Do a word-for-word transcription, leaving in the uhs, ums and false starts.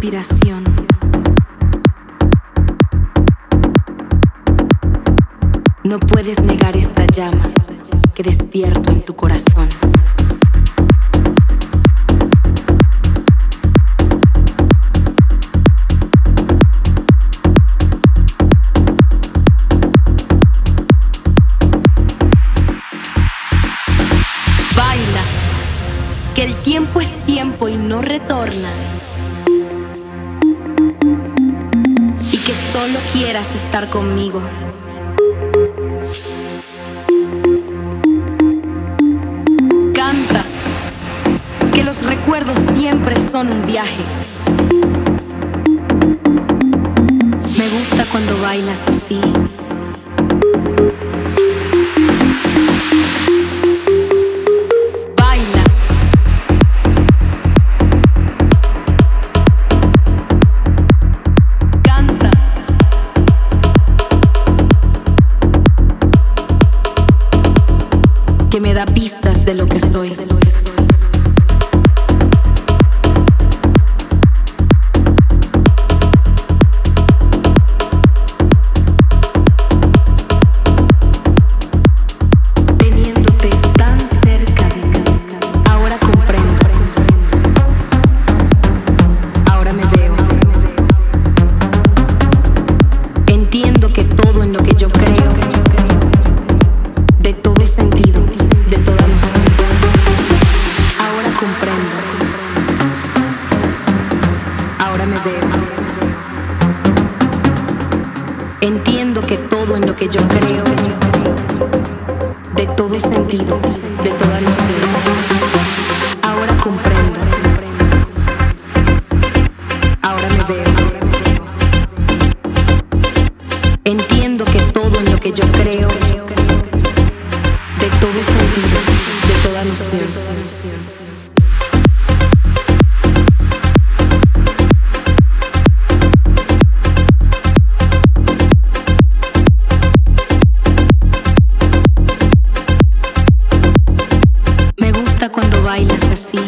inspiración. No puedes negar esta llama que despierto en tu corazón. Baila, que el tiempo es tiempo y no retorna. Y que solo quieras estar conmigo. Canta, que los recuerdos siempre son un viaje. Me gusta cuando bailas así. Baila. Canta. Que me da pistas de lo que soy. Teniéndote tan cerca de mí. Ahora comprendo. Ahora me veo. Entiendo que todo en lo que yo creo, de todo sentido, de toda noción. Ahora comprendo. Ahora me veo. Entiendo que todo en lo que yo creo, de todo sentido, de toda noción. Ahora comprendo. Ahora me veo. Entiendo que todo en lo que yo creo, de todo sentido, de toda noción. Me gusta cuando bailas así.